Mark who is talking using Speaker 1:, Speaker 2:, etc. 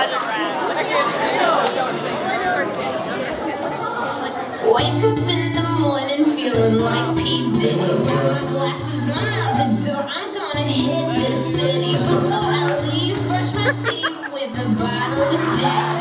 Speaker 1: Project Grad.
Speaker 2: Wake up in the morning feeling like P. Diddy. Pull my glasses, I'm out the door, I'm gonna hit this city. Before I leave, brush my teeth with a bottle of Jack.